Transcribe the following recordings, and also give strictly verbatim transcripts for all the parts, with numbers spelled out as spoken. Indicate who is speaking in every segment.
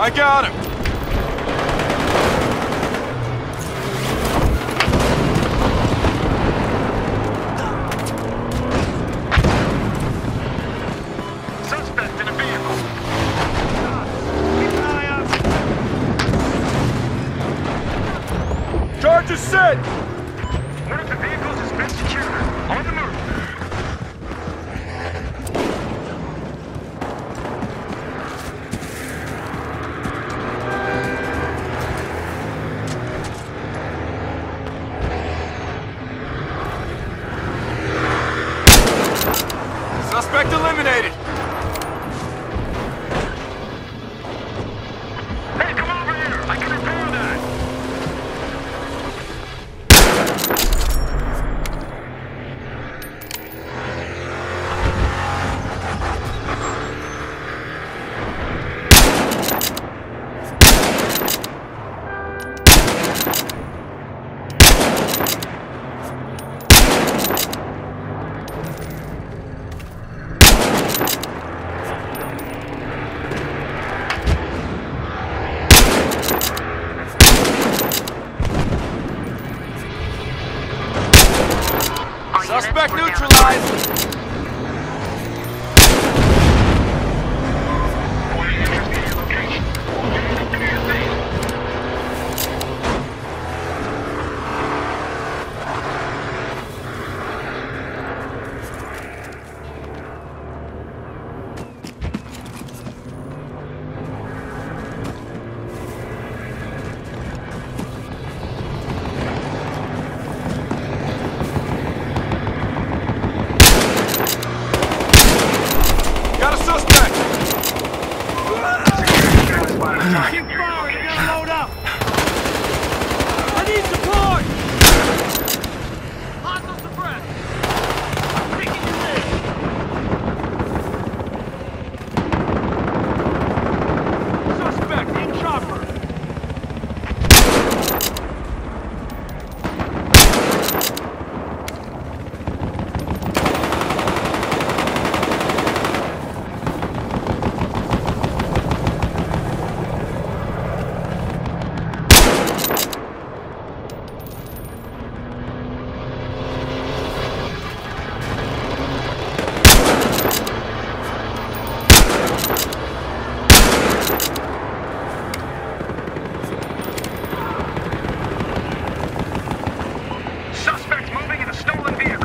Speaker 1: I got him!
Speaker 2: Suspect in a vehicle. Keep an eye out.
Speaker 1: Charges set!
Speaker 2: One of the vehicles has been secured. On the move.
Speaker 1: Suspect eliminated!
Speaker 2: Hey, come over here! I can repair that!
Speaker 1: Suspect neutralized! Got a suspect!
Speaker 2: Keep firing! You gotta load up!
Speaker 1: I need support!
Speaker 2: Hostile suppressed! I'm taking you in! Suspect in chopper! Suspects moving in a stolen vehicle.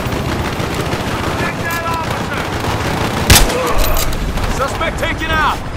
Speaker 1: Suspect taken out!